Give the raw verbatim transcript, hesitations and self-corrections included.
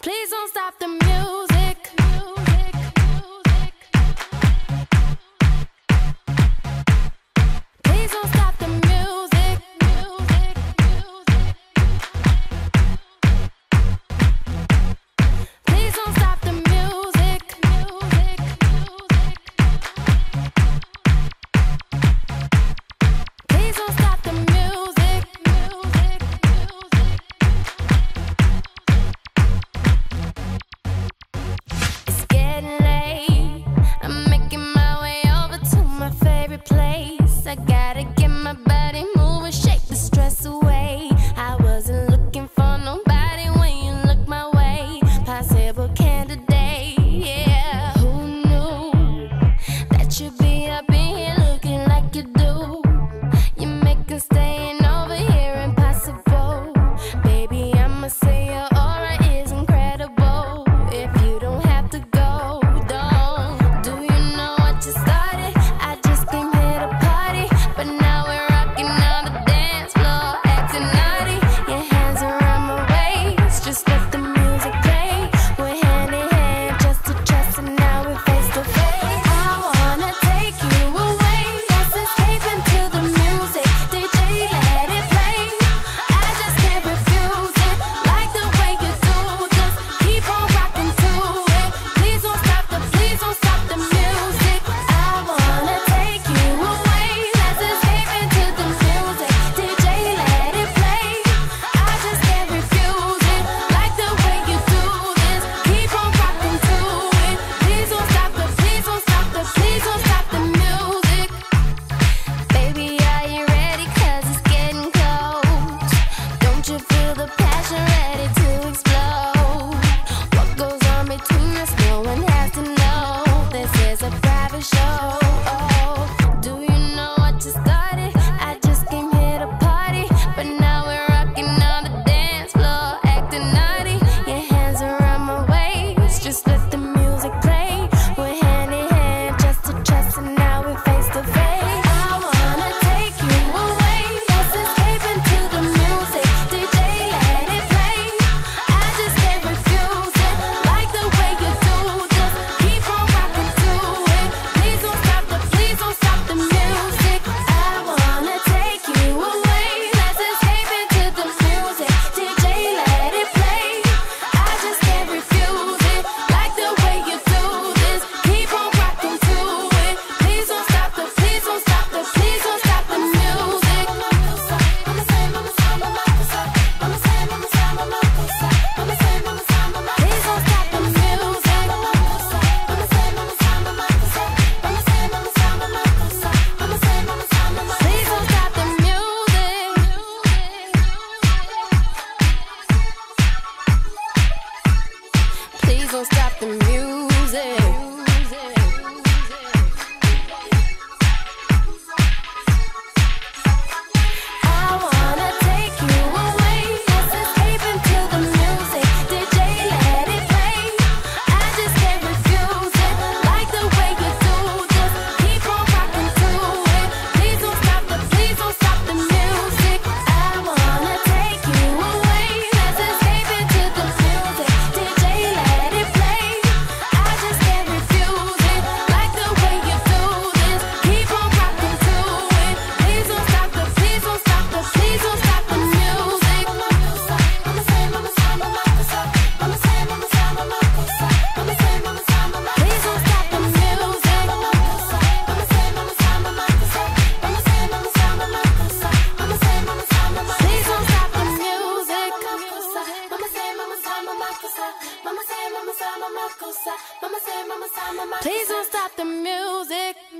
Please don't stop the music. Please don't stop the music. Please don't stop the music. Please don't stop the music. It's getting late. I'm making my way over to my favorite place. I gotta get my body moving, shake the stress away. I wasn't looking for nobody when you look my way. Possible candidate, yeah. Who knew that you'd be up in here looking like you do? You make us staying over here impossible. Baby, I'ma say your aura is incredible. If you don't have to go, don't. Do you know what you started? I just came here to party, but now we're rocking on the dance floor, acting naughty. Your hands around my waist, just let the music play. We're hand in hand, just to trust, and now we're face to face. I wanna take you away, let's escape into the music. D J, let it play. I just can't refuse it, like the way you do. Just keep on rocking to it. Please don't stop the, please don't stop the music. I wanna take you away, let's escape into the music. D J, let it play. I just can't refuse it, like the way you do this. Keep on rocking to it. Please don't stop the, please don't stop the, please don't stop the music. Baby, are you ready? 'Cause it's getting close. Don't you feel the passion ready to explode? What goes on between us, no one has to know. This is a private show. Oh, do you know what you started? I just came here to party, but now we're rocking on the dance floor, acting naughty. Your hands around my waist, just let the music play. We're hand in hand, just to trust, and now we're face to face. I wanna take you away, let's escape into the music. D J, let it play. I just can't refuse it, like the way you do. Just keep on rocking to it. Please don't stop the, please don't stop the music. I wanna take you away, let's escape into the music. D J, let it play. I just can't refuse it, like the way you do this. Keep on rocking to it. Please don't stop the, please don't stop the, please don't stop the music. Mama say, mama say, mama say, mama say, mama say, mama say, mama say, mama say, mama say. Please don't stop the music. Mama say, mama say, mama say, mama say, mama say, mama say, mama say, mama say, mama say. Please don't stop the music. Please don't stop the music. I wanna take you away, let's escape into the music. D J, let it play. I just can't refuse it, like the way you do. Just keep on rocking to it. Please don't stop the, please don't stop the music. I wanna take you away, let's escape into the music. D J, let it play. I just can't refuse it, like the way you do this. Keep on rocking to it. Please don't stop the, please don't stop the, please don't stop the music. Mama say, mama say, mama say, mama say, mama say, mama say, mama say, mama say, mama say. Please don't stop the music. Mama say, mama say, mama say, mama say, mama say, mama say, mama say, mama say, mama say. Please don't stop the music. Mama say, mama say, mama say, mama say, mama say, mama say, mama say, mama say, mama say. Please don't stop the music.